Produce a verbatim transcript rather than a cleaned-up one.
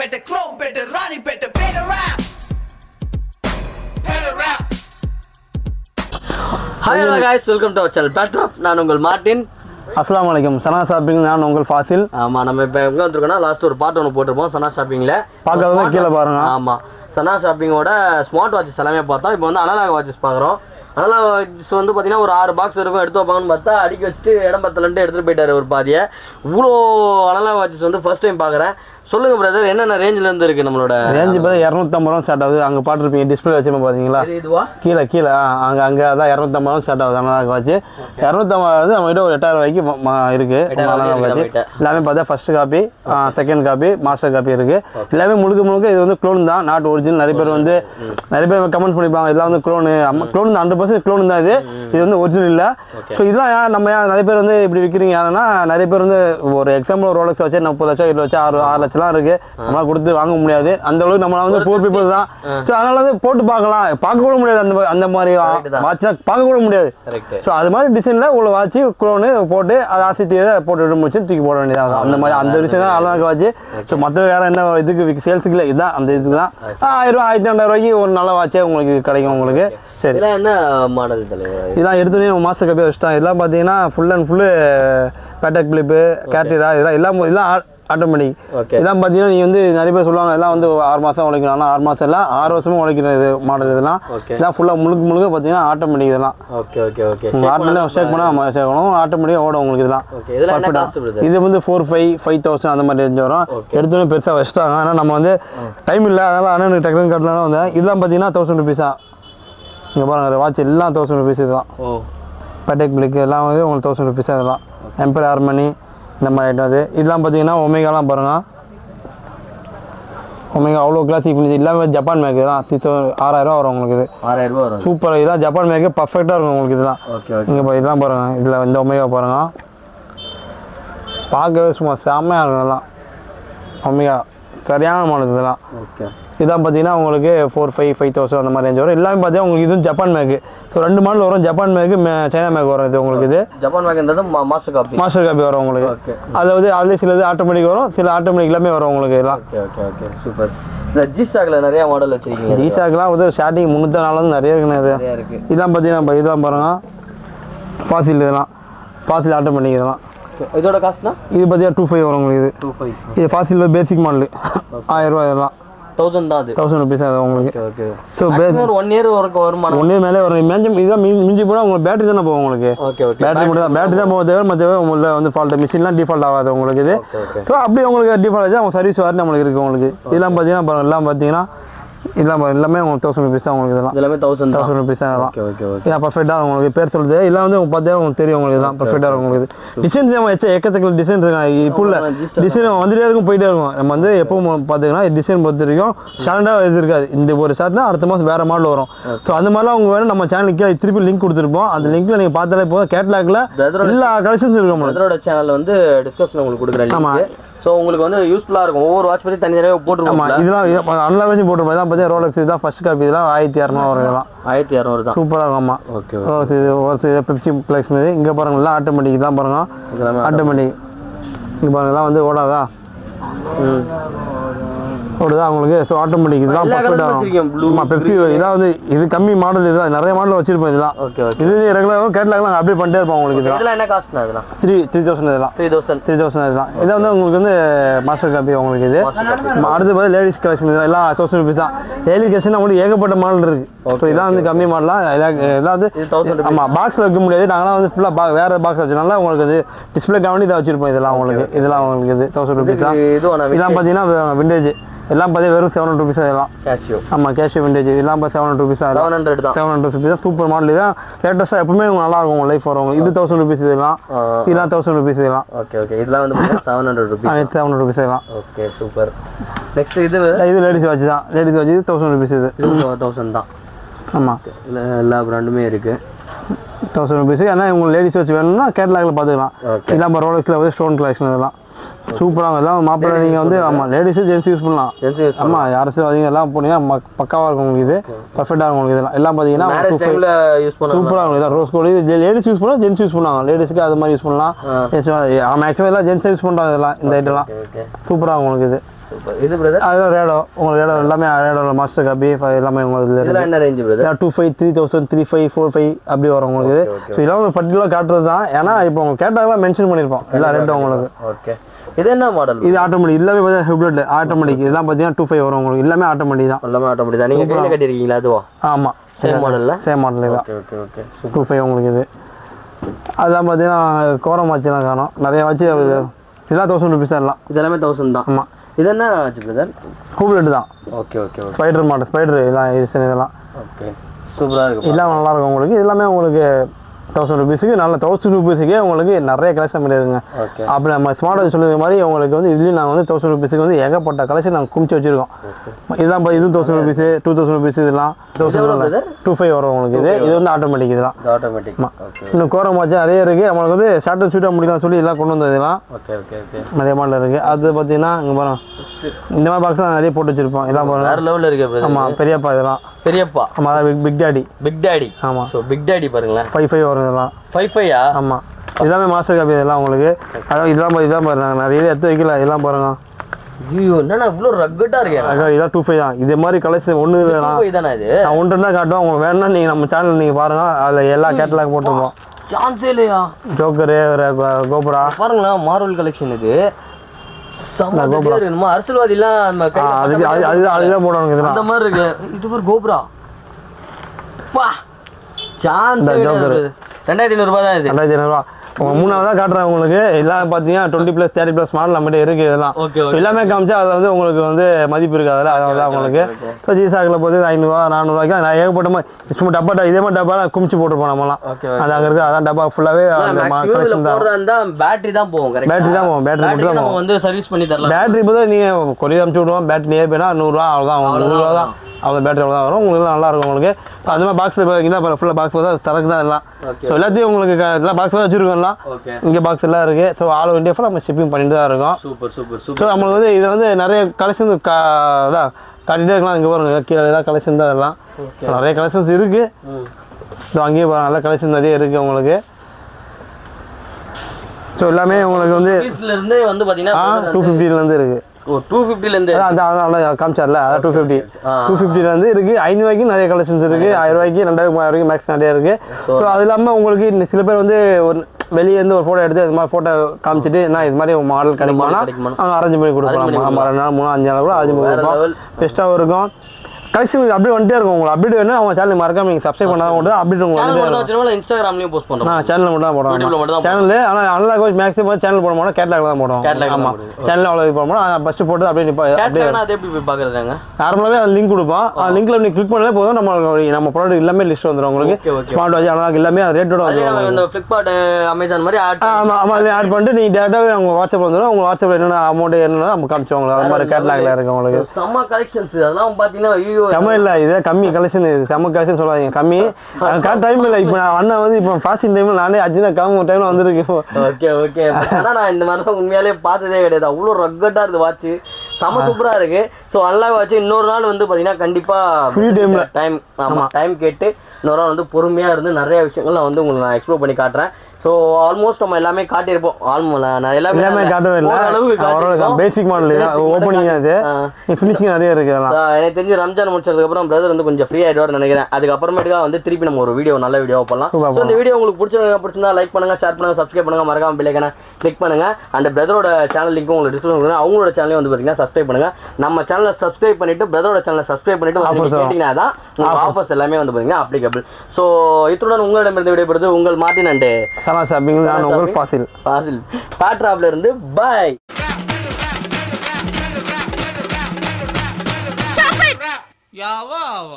better, chrome better, Ronnie better, better rap, better rap. Hi hello guys, welcome to our channel. Backdrop, நான் உங்கள் Martin. அஸ்ஸலாமு அலைக்கும். சனா shopping, நான் உங்கள் ஃபாசில். ஆமா, நம்ம இப்போ எங்கே வந்திருக்கோம்னா லாஸ்ட் ஒரு பார்ட் ஒன்று போட்டிருப்போம் சனா ஷாப்பிங்கில். பார்க்கறதுனா கீழே பாருங்க. ஆமா, சனா ஷாப்பிங்கோட ஸ்மார்ட் வாட்சஸ் எல்லாமே பார்த்தோம். இப்போ வந்து அனலாக் வாட்சஸ் பார்க்குறோம். அனலாக் வாட்சஸ் வந்து பார்த்தீங்கன்னா ஒரு ஆறு பாக்ஸ் இருக்கும், எடுத்து வைப்பாங்கன்னு பார்த்தா அடிக்க வச்சுட்டு இடம் பத்தலன்ட்டு எடுத்துகிட்டு போயிட்டாரு ஒரு பாதியை. இவ்வளோ அனலாக் வாட்சஸ் வந்து ஃபர்ஸ்ட் டைம் பார்க்குறேன். சொல்லுங்க பிரதர், என்னென்ன ரேஞ்சில் இருந்து இருக்கு நம்மளோட ரேஞ்சு பார்த்து இரநூத்தம்பது ரூபா ஸ்டார்ட் ஆகுது. அங்கே பார்த்துருப்பீங்க டிஸ்பிளே வச்சு பார்த்தீங்களா, இதுவா கீழே கீழே அங்கே அங்கே அதான் இரநூத்தம்பது ரூபா ஸ்டார்ட் ஆகுது. அதனால வச்சு இரநூத்தம்பது வந்து நம்மகிட்ட ஒரு எட்டாயிரம் ரூபாய்க்கு இருக்கு. எல்லாமே பார்த்தா first copy, second copy, master copy இருக்கு. எல்லாமே முழுக்க முழுக்க இது வந்து க்ளோன் தான், நாட் ஒரிஜினல். நிறைய பேர் வந்து நிறைய பேர் கமெண்ட் பண்ணிப்பாங்க இதெல்லாம் வந்து க்ளோனு க்ளோன் தான், ஹண்ட்ரட் பர்சன்ட் க்ளோன் தான். இது இது வந்து ஒரிஜினல் இல்லை. ஸோ இதெல்லாம் நம்ம நிறைய பேர் வந்து இப்படி விற்கிறீங்க. யாருன்னா நிறைய பேர் வந்து ஒரு எக்ஸாம்பிள் ஒரு ரோலக்ஸ் வச்சு முப்பது லட்சம் இருபது லட்சம் ஆறு ஆறு லட்சம்லாம் இருக்கு, நம்மளால கொடுத்து வாங்க முடியாது. அந்த அளவுக்கு நம்மள வந்து போர் பீப்புள் தான். ஸோ அதனால வந்து போட்டு பார்க்கலாம், பார்க்க கூட முடியாது. அந்த அந்த மாதிரி வாட்ச்லாம் பார்க்க கூட முடியாது. ஸோ அது மாதிரி டிசைன்ல உள்ள வாட்ச் க்ளோனு போட்டு அதை ஆசித்தியை போட்டு முடிச்சு தூக்கி போட வேண்டியதாக அந்த மாதிரி அந்த விஷயம் தான் அழகாக வாட்ச். ஸோ மற்ற வேற என்ன இதுக்கு சேல்ஸுக்கு இல்லை, இதுதான் அந்த இதுக்கு தான் ஆயிரம் ரூபா ஆயிரத்தி ரெண்டாயிரம் ரூபாய்க்கு ஒரு நல்ல வாட்சே உங்களுக்கு கிடைக்கும் உங்களுக்கு. சரி, என்ன மாடல் இதெல்லாம் எடுத்துனே மாஸ்டர் காப்பி வச்சுட்டான். இதெல்லாம் பார்த்தீங்கன்னா full and full Patek Philippe, கேட்டரா, இதெல்லாம் எல்லாம் இதெல்லாம் ஆட்டோமேட்டிக். இதெல்லாம் பார்த்தீங்கன்னா நீங்கள் வந்து நிறைய பேர் சொல்லுவாங்க எல்லாம் வந்து ஆறு மாதம் உழைக்கணும். ஆனால் ஆறு மாதம் இல்லை, ஆறு வருஷமும் உழைக்கிற இது மாடல். இதெல்லாம் இதெல்லாம் ஃபுல்லாக முழுக்க முழுக்க பார்த்தீங்கன்னா ஆட்டோமேட்டிக். இதெல்லாம் okay okay okay automatic shake பண்ணால் சேர்க்கணும், ஆட்டோமேட்டிக்காக ஓடும் உங்களுக்கு. இதெல்லாம் இது வந்து ஃபோர் ஃபைவ் ஃபைவ் தௌசண்ட் அந்த மாதிரி ரேஞ்ச் வரும். எடுத்தோடனே பெருசாக வச்சுட்டாங்க. ஆனால் நம்ம வந்து டைம் இல்லை, அதனால் அண்ணனுக்கு டக்குனு கட்டலாம் வந்தேன். இதெல்லாம் பார்த்தீங்கன்னா தௌசண்ட் ருபீஸா. இங்கே பாருங்க வாட்ச் எல்லாம் தௌசண்ட் ருபீஸ். இதெல்லாம் பேட்டக் பிளிக் எல்லாம் வந்து உங்களுக்கு தௌசண்ட் ருபீஸ். அதெல்லாம் எம்பர் ஹார்மனி இந்த மாதிரி ஐட்டம். அது இதெல்லாம் பார்த்தீங்கன்னா ஒமேகாலாம் பாருங்கள், ஒமேகா அவ்வளோ கிளாசிக் ஃபினிஷ். எல்லாமே ஜப்பான் மேக். இதெல்லாம் சிக்ஸ் ஆறாயிரம் வரும் உங்களுக்கு. இது ஆறாயிரம் ரூபா வரும். சூப்பர். இதெல்லாம் ஜப்பான் மேக்கு பர்ஃபெக்டாக இருக்கும் உங்களுக்கு. இதெல்லாம் இங்கே இதெல்லாம் பாருங்கள், இதில் இந்த ஒமேகா பாருங்கள், பார்க்கவே சும்மா செம்மையாக இருக்கும். இதெல்லாம் ஒமேகா சரியான மாடல். இதெல்லாம் ஓகே. இதான் பார்த்தீங்கன்னா உங்களுக்கு ஃபோர் ஃபைவ் ஃபைவ் தௌசண்ட் அந்த மாதிரி ரேஞ்ச் வரும். எல்லாமே பார்த்தீங்கன்னா உங்களுக்கு இதுவும் ஜப்பான் மேக்கு. ஸோ ரெண்டு மாடல் வரும், ஜப்பான் மேக்கு, சைனா மேக் வரும். இது உங்களுக்கு இது ஜப்பான் மேக்ன்றது மாஸ்டர் காப்பி மாஸ்டர் காப்பி வரும் உங்களுக்கு. அதாவது அதுலேயே சிலது ஆட்டோமேட்டிக் வரும், சில ஆட்டோமேட்டிக் எல்லாமே வரும் உங்களுக்கு. இதெல்லாம் ஓகே ஓகே ஓகே சூப்பர். இந்த ஜி ஸ்டாக்ல நிறைய மாடல் வச்சிருக்கீங்க. ஜி ஸ்டாக்லாம் வந்து ஸ்டார்டிங் முந்நூற்றி நாலு நிறைய இருக்குண்ணே. இது இதெல்லாம் பார்த்தீங்கன்னா இதெல்லாம் பாருங்க ஃபாசில். இதெல்லாம் ஃபாசில் ஆட்டோமேட்டிக். இதெல்லாம் இதோட காஸ்ட்னா இது பார்த்தீங்கன்னா டூ ஃபைவ் வரும் உங்களுக்கு. இது டூ ஃபைவ் இது ஃபாசில் பேசிக் மாடல் ஆயிரம் ரூபாய். இதெல்லாம் தௌசண்ட் தான். அது தௌசண்ட் ருபீஸ் அது உங்களுக்கு. ஓகே. ஸோ ஒரு ஒன் இயர் வரைக்கும் வருமானம். ஒன் இயர் மேலே வரும். மேஞ்சம் இதெல்லாம் மிஞ்சி போனால் உங்களுக்கு பேட்டரி தானே போகும் உங்களுக்கு. Okay okay. பேட்டரி மட்டும் தான் பேட்டரி தான் போக தேவை, மற்ற உங்களுக்கு வந்து ஃபால்ட் மிஷின்லாம் டிஃபால்ட் ஆகாது உங்களுக்கு. இது ஸோ அப்படியே உங்களுக்கு டிஃபால்ட் ஆச்சு அவங்க சர்வீஸ் வாரண்டி நம்மளுக்கு இருக்குது உங்களுக்கு. இதெல்லாம் பார்த்தீங்கன்னா எல்லாம் பார்த்தீங்கன்னா இதெல்லாம் எல்லாமே உங்களுக்கு தௌசண்ட் ருபீஸ் தான் உங்களுக்கு. இதெல்லாம் எல்லாமே தௌசண்ட் தௌசண்ட் ருபீஸ் தான். Okay okay okay. இதான் பர்ஃபெக்டாக உங்களுக்கு பேர் சொல்லுது. இதெல்லாம் வந்து உங்களுக்கு பார்த்தா உங்களுக்கு தெரியும் உங்களுக்கு. இதெல்லாம் பர்ஃபெக்டாக இருக்கும் உங்களுக்கு. டிசைன்ஸ் நம்ம வச்சா எக்கச்சக்க டிசைன்ஸ் இருக்காங்க. இப்போ உள்ள டிசைன் வந்துட்டே இருக்கும், போயிட்டே இருக்கும். நம்ம வந்து எப்பவும் பார்த்தீங்கன்னா டிசைன் பொறுத்த வரைக்கும் ஸ்டாண்டர்டாக இது இருக்காது. இந்த ஒரு ஷர்ட்னா அடுத்த மாதம் வேறு மாடல் வரும். ஸோ அந்த மாதிரிலாம் அவங்க வேணும். நம்ம சேனலுக்கு திருப்பி லிங்க் கொடுத்துருப்போம். அந்த லிங்க்ல நீங்கள் பார்த்தாலே போதும், கேட்லாக்ல எல்லா கலெக்ஷன்ஸ் இருக்கும். அதோட சேனல் வந்து டிஸ்கிரிப்ஷன் உங்களுக்கு கொடுக்குறேன். ஆமாம். ஸோ உங்களுக்கு வந்து யூஸ்ஃபுல்லாக இருக்கும். ஒவ்வொரு வாட்ச் பற்றி தனி தனியாக போட்டுருக்கோம். இதெல்லாம் அனலாக் வச்சு போட்டுருப்போம். இதான் பார்த்தீங்கன்னா ரோலக்ஸ். இதுதான் ஃபர்ஸ்ட் காப்பி. இதெல்லாம் ஆயிரத்தி இரநூறு வரும். இதெல்லாம் ஆயிரத்தி இரநூறு தான். சூப்பராக இருக்கும். ஆமாம். ஓகே. ஒரு பெப்சி கலெக்ஷன். இது இங்கே பாருங்களா ஆட்டோமேட்டிக் தான் பாருங்க. ஆட்டோமேட்டிக் இங்கே பாருங்கலாம் வந்து ஓடாதா ஓடுதா உங்களுக்கு. ஸோ ஆட்டோமேட்டிக் இதெல்லாம் பர்ஃபெக்டாக ஆகும். பெப்சி இதெல்லாம் வந்து இது கம்மி மாடல். இதுதான் நிறைய மாடல் வச்சிருப்போம். இதெல்லாம் இது ரெகுலராகவும் கேட்லாக்லாம் அப்டேட் பண்ணிட்டே இருப்போம் உங்களுக்கு. இதெல்லாம் என்ன காஸ்ட்? இதெல்லாம் த்ரீ த்ரீ தௌசண்ட். இதெல்லாம் த்ரீ தௌசண்ட் த்ரீ தௌசண்ட் இதெல்லாம் இதை வந்து உங்களுக்கு வந்து மாஸ்டர் காப்பி உங்களுக்கு. இது அடுத்து பார்த்து லேடிஸ் கலெக்ஷன். எல்லாம் தௌசண்ட் ருபீஸ் தான். லேடிஸ் கலெக்ஷன் உங்களுக்கு ஏகப்பட்ட மாடல் இருக்கு. ஸோ இதான் வந்து கம்மி மாடலாம். எல்லாம் வந்து ஆமாம் பாக்ஸில் வைக்க முடியாது. நாங்களாம் வந்து ஃபுல்லாக பா வேறு பாக்ஸ் வச்சனால உங்களுக்கு அது டிஸ்பிளே கவனி தான் வச்சிருப்போம். இதெல்லாம் உங்களுக்கு இதெல்லாம் உங்களுக்கு இது தௌசண்ட் ருபீஸ் தான். இதெல்லாம் பார்த்தீங்கன்னா விண்டேஜ். எல்லாம் பார்த்தீங்கன்னா வெறும் செவன் ஹண்ட்ரட் ருபீஸ். இதெல்லாம் கேஷியோ. ஆமாம் கேஷியோ விண்டேஜ். இதெல்லாம் பார்த்து seven hundred rupees. Seven hundred தான். செவன் ஹண்ட்ரட் ருபீஸ் தான். Super model. இதான் லேட்டஸ்ட்டாக எப்பவுமே நல்லா இருக்கும் உங்கள் லைஃப் வரவங்க. இது தௌசண்ட் ருபீஸ். இதெல்லாம் இதெல்லாம் தௌசண்ட் ருபீஸ். இதெல்லாம் ஓகே ஓகே. இதெல்லாம் வந்து seven hundred rupees. Seven hundred rupees. இதெல்லாம் ஓகே சூப்பர். நெக்ஸ்ட் இது இது லேடிஸ் வாட்ச் தான். லேடிஸ் வாட்ச் இது தௌசண்ட் ருபீஸ். இது தௌசண்ட் தான். ஆமாம் எல்லா பிராண்டுமே இருக்குது. Thousand rupees. ஏன்னா உங்களுக்கு லேடிஸ் வாட்ச் வேணும்னா கேட்லாகில் பார்த்துக்கலாம். இதெல்லாம் ரோலக்ஸில் வந்து ஸ்டோன் கலெக்ஷன். இதெல்லாம் சூப்பராக எல்லாம் மாப்பிள்ளை நீங்கள் வந்து ஆமாம் லேடிஸு ஜென்ஸ் யூஸ் பண்ணலாம். ஆமாம் யாராச்சும் அதிகம் எல்லாம் போனீங்கன்னா பக்காவாக இருக்கும் உங்களுக்கு. இது பர்ஃபெக்டாக இருக்கும் உங்களுக்கு. இதெல்லாம் எல்லாம் பார்த்தீங்கன்னா சூப்பராக இருக்கும். இதான் ரோஸ் கோல்டு. இது லேடிஸ் யூஸ் பண்ணலாம், ஜென்ஸ் யூஸ் பண்ணுவாங்க. லேடிஸுக்கு அது மாதிரி யூஸ் பண்ணலாம். மேக்ஸிமம் எல்லாம் ஜென்ஸ் யூஸ் பண்ணுறாங்க. இதெல்லாம் இந்த ஐட்டம்லாம் சூப்பராக இருக்கும் உங்களுக்கு. இது சூப்பர். இது பிரதர் அது ரேடோ உங்களுக்கு ரேடோ எல்லாமே ரேடோல மாஸ்டர் காப்பி எல்லாமே உங்களுக்கு இதெல்லாம் என்ன range brother? Two five three thousand three five four five அப்படி வரும் உங்களுக்கு. ஸோ இதெல்லாம் ஒரு பர்டிகுலர் காட்டுறது தான். ஏன்னா இப்போ உங்க கேட்டாலாம் மென்ஷன் பண்ணியிருப்போம் எல்லா ரேட்டும் உங்களுக்கு. ஓகே. இது என்ன மாடல்? இது ஆட்டோமேட்டிக் எல்லாமே பார்த்தீங்கன்னா ஹைப்ரிட் ஆட்டோமேட்டிக். இதெல்லாம் பார்த்தீங்கன்னா டூ ஃபைவ் வரும் உங்களுக்கு. எல்லாமே ஆட்டோமேட்டிக் தான். எல்லாமே ஆட்டோமேட்டிக் தான். நீங்க கையில கட்டிருக்கீங்களா அதுவா? ஆமாம் சேம் மாடல்ல சேம் மாடல் தான். Okay okay okay. Two five உங்களுக்கு இது. அதெல்லாம் பார்த்தீங்கன்னா கோரம் வாட்செலாம் காணும் நிறைய வாட்சி. இதெல்லாம் தௌசண்ட் ருபீஸ் எல்லாம். இதெல்லாமே தௌசண்ட் தான். ஆமாம். இது என்ன ஆச்சு பிரதர்? ஹூப்லெட் தான். Okay okay okay. Spider model spider இதெல்லாம் இதெல்லாம் ஓகே சூப்பராக இருக்கும். எல்லாம் நல்லா இருக்கும் உங்களுக்கு. இது எல்லாமே உங்களுக்கு தௌசண்ட் ருபீஸுக்கு நல்ல தௌசண்ட் ருபீஸுக்கே உங்களுக்கு நிறைய கலெக்ஷன் பண்ணிடுங்க. அப்படி நம்ம ஸ்மார்ட் வாட்ச் சொல்லுற மாதிரி உங்களுக்கு வந்து இதுலேயும் நாங்கள் வந்து தௌசண்ட் ருபீஸுக்கு வந்து ஏகப்பட்ட கலெக்ஷன் நாங்கள் குமிச்சு வச்சிருக்கோம். இதெல்லாம் இது thousand rupees two thousand rupees இதெல்லாம் தௌசண்ட் டூ ஃபைவ் வரும் உங்களுக்கு. இது இது வந்து ஆட்டோமேட்டிக். இதெல்லாம் ஆட்டோமேட்டிக். இன்னும் கோரம் வாட்ச் நிறைய இருக்குது. நம்மளுக்கு வந்து ஷார்ட் அண்ட் ஸ்வீட்டாக முடியலாம் சொல்லி இதெல்லாம் கொண்டு வந்தது. இதெல்லாம் ஓகே ஓகே ஓகே நிறைய மாடல் இருக்குது. அது பார்த்தீங்கன்னா இங்கே பாருங்க இந்த மாதிரி பாக்ஸ் நிறைய போட்டு வச்சிருப்போம். இதெல்லாம் பாருங்க வேறு லெவலில் இருக்குது. ஆமாம் பெரியப்பா இதெல்லாம் பெரியப்பா. ஆமாம் big big daddy big daddy. ஆமாம். ஸோ பிக் டாடி பாருங்களேன் ஃபைவ் ஃபைவ் வரும் இதெல்லாம். ஃபைவ் ஃபைவா? ஆமாம். எல்லாமே மாஸ்டர் காப்பி இதெல்லாம் உங்களுக்கு. அதாவது இதெல்லாம் இதெல்லாம் பாருங்க நிறைய எடுத்து வைக்கல. இதெல்லாம் பாருங்க. ஐயோ என்னண்ணா இவ்வளோ ரக்கட்டாக இருக்கேன். இதெல்லாம் டூ ஃபைவ் தான். இதே மாதிரி கலெக்ஷன் ஒன்று இல்லைண்ணா தானே இது. நான் ஒன்று தான் காட்டுவோம். உங்களுக்கு வேணும்னா நீங்கள் நம்ம சேனல் நீங்கள் பாருங்க. அதில் எல்லா கேட்டலாக் போட்டுருப்போம். சான்ஸே இல்லையா? ஜோக்கரு கோபுரா பாருங்களா மார்வல் கலெக்ஷன் இது. அரசியல்வாதிலாம் அதுதான் போடணும். இதெல்லாம் அந்த மாதிரி இருக்கு. இது ஒரு கோபுரா பா சான்ஸ் ரெண்டாயிரத்தி ஐநூறு ரூபாய் தான். இது ரெண்டாயிரத்தி ஐநூறுபா உங்க மூணாவது தான் காட்டுறேன் உங்களுக்கு. எல்லாம் பார்த்தீங்கன்னா twenty plus thirty plus model நம்மகிட்ட இருக்குது. இதெல்லாம் எல்லாமே காமிச்சா அதில் வந்து உங்களுக்கு வந்து மதிப்பு இருக்குது. அதில் அதனால தான் உங்களுக்கு இப்போ ஜிசாக்கில் போது ஐநூறுவா நானூறுவாய்க்கு நான் ஏகப்பட்ட மாதிரி சும்மா டப்பா இதே மாதிரி டப்பா குமிச்சு போட்டுருப்போம் நம்மலாம். அது அங்கே இருக்குது. அதான் டப்பா ஃபுல்லாகவே பேட்டரி தான் போகும். பேட்டரி தான் போகும். பேட்டரி மட்டும் தான் வந்து சர்வீஸ் பண்ணி தரலாம். பேட்டரி போது நீங்கள் கொரியர் அனுப்பிச்சு விடுவோம். பேட்டரி நியர் போய்னா நூறுரூவா அவ்வளோதான். நூறுரூவா தான் அவ்வளோ பேட்டரி அவ்வளோ தான் வரும். உங்களுக்கு நல்லா இருக்கும் உங்களுக்கு. அது மாதிரி பாக்ஸ் பார்த்தீங்கன்னா ஃபுல்லாக பாக்ஸ் தான் தரக்கு தான் எல்லாம். ஸோ எல்லாத்தையும் உங்களுக்கு எல்லாம் பாக்ஸ் தான் வச்சுருக்கோம்லாம். இங்கே பாக்ஸ் எல்லாம் இருக்குது. ஸோ ஆல் ஓவர் இந்தியா ஃபுல்லாக நம்ம ஷிப்பிங் பண்ணிட்டு தான் இருக்கோம். Super super super. ஸோ நம்மளுக்கு வந்து இதை வந்து நிறைய கலெக்ஷன் கா இதாக காட்டிகிட்டே இருக்கலாம். இங்கே பாருங்க கீழே ஏதாவது கலெக்ஷன் தான் இதெல்லாம் நிறைய கலெக்ஷன்ஸ் இருக்குது. ஸோ அங்கேயே பாருங்க நல்ல கலெக்ஷன் நிறைய இருக்குது உங்களுக்கு. ஸோ எல்லாமே உங்களுக்கு வந்து வந்து பார்த்தீங்கன்னா டூ ஃபிஃப்டிலேருந்து இருக்குது. ஓ டூ ஃபிஃப்டிலேருந்து அதான் காமிச்சார்ல அதான் டூ ஃபிஃப்டி டூ ஃபிஃப்டிலேருந்து இருக்குது. ஐநூறுவாய்க்கு நிறைய கலெக்ஷன்ஸ் இருக்குது. ஆயிரம் ரூபாய்க்கு ரெண்டாயிரம் மூவாயிரம் வரைக்கும் மேக்ஸ் நிறைய இருக்குது. ஸோ அது இல்லாமல் உங்களுக்கு சில பேர் வந்து ஒரு வெளியே இருந்து ஒரு ஃபோட்டோ எடுத்து இது மாதிரி ஃபோட்டோ காமிச்சிட்டு நான் இது மாதிரி மாடல் கிடைக்குமானா அவங்க அரேஞ்ச் பண்ணி கொடுப்பாங்க. ஆமாம் ரெண்டு நாள் மூணு அஞ்சு நாள் கூட அரேஞ்ச் பண்ணி கொடுப்போம். பெஸ்ட்டாகவும் இருக்கும். கலெக்ஷன் அப்படியே வந்துட்டே இருக்கும். உங்களுக்கு அப்டேட் வேணும் அவங்க சேனல் மறக்காம நீங்கள் சப்ஸ்கிரைப் பண்ணாதான் மட்டும் அப்டேட் உங்களுக்கு இன்ஸ்டாகிராம்லயும் போஸ்ட் பண்ணுறோம். நான் சேனலில் மட்டும் தான் போடுவோம். சேனல் ஆனால் நல்லா கோச் மேக்ஸிமம் சேனல் போட மாட்டோம். கேட்லாக் தான் போடுவோம். ஆமாம் சேனலில் அவ்வளோ இது பண்ண மாட்டோம். ஃபஸ்ட்டு போட்டு அப்படியே நிப்பா அப்படியே எப்படி பார்க்குறாங்க நார்மலாகவே அது லிங்க் கொடுப்போம். அந்த லிங்க்ல நீங்கள் கிளிக் பண்ணாலே போதும் நம்ம நம்ம ப்ராடக்ட் எல்லாமே லிஸ்ட் வந்துடும் உங்களுக்கு. ஸ்மார்ட் வாட்ச் அனலாக் எல்லாமே அது ரேட்டோட வந்துடும். ஃப்ளிப்கார்ட் அமேசான் மாதிரி ஆமாம் ஆமாம் அதில் ஆட் பண்ணிட்டு நீங்கள் டேரெக்டாகவே அவங்க வாட்ஸ்அப் வந்துடும். உங்கள் வாட்ஸ்அப்பில் என்னென்ன அமௌண்ட் என்னென்ன நம்ம காமிச்சோங்க. அது மாதிரி கேட்லாக்ல இருக்கு உங்களுக்கு. செம்ம கலெக்ஷன்ஸ் அதெல்லாம் பார்த்தீங்கன்னா ஐயோ செம்ம இல்லை இது கம்மி கலெக்ஷன். இது செம்ம கலெக்ஷன் சொல்லாதீங்க கம்மி. கரெக்ட் டைம் இல்லை. இப்போ நான் அண்ணன் வந்து இப்போ ஃபாஸ்டிங் டைமில் நானே அஞ்சு தான் கிளம்ப டைமில் வந்துருக்கு. Okay okay. ஆனால் நான் இந்த மாதிரி உண்மையாலே பார்த்ததே கிடையாது. அவ்வளோ ரக்கட்டாக இருக்குது வாட்ச். செம்ம சூப்பராக இருக்குது. ஸோ அன்லாக் வாட்ச் இன்னொரு நாள் வந்து பார்த்தீங்கன்னா கண்டிப்பாக ஃப்ரீ டைமில் டைம் ஆமாம் டைம் கேட்டு இன்னொரு நாள் வந்து பொறுமையாக இருந்து நிறைய விஷயங்கள் நான் வந்து உங்களுக்கு நான் எக்ஸ்ப்ளோர் பண்ணி காட்டுறேன். ஸோ ஆல்மோஸ்ட் நம்ம எல்லாமே காட்டியிருப்போம். ஆல்மோஸ்ட் நான் எல்லாமே காட்டவே இல்லை. பேசிக் மாடல் ஓப்பனிங் அது ஃபினிஷிங் நிறைய இருக்குது. எனக்கு தெரிஞ்சு ரம்ஜான் முடிச்சதுக்கப்புறம் பிரதர் வந்து கொஞ்சம் ஃப்ரீ ஆகிடுவார்னு நினைக்கிறேன். அதுக்கப்புறமேட்டுக்கா வந்து திருப்பி நம்ம ஒரு வீடியோ நல்ல வீடியோ பண்ணலாம். ஸோ இந்த வீடியோ உங்களுக்கு பிடிச்சிருந்தா பிடிச்சிருந்தா லைக் பண்ணுங்க, ஷேர் பண்ணுங்க, சப்ஸ்கிரைப் பண்ணுங்க, மறக்காம பெல் ஐகானை கிளிக் பண்ணுங்க. அண்ட் பிரதரோட சேனல் லிங்க் உங்களுக்கு டிஸ்கிரிப்ஷன் கொடுக்குறேன். அவங்களோட சேனலையும் வந்து பார்த்தீங்கன்னா சப்ஸ்கிரைப் பண்ணுங்க. நம்ம சேனலை சப்ஸ்கிரைப் பண்ணிட்டு பிரதரோட சேனலை சப்ஸ்கிரைப் பண்ணிட்டு கேட்டீங்கன்னா தான் உங்கள் ஆஃபர்ஸ் எல்லாமே வந்து பார்த்தீங்கன்னா அப்ளிகபிள். ஸோ இத்துடன் உங்களிடமிருந்து விடைபெறுது உங்கள் மார்ட்டின் அண்ட் சனா ஷாப்பிங் உங்கள் ஃபாசில் ஃபாசில் பாட்ராப்ல இருந்து பாய். யாவா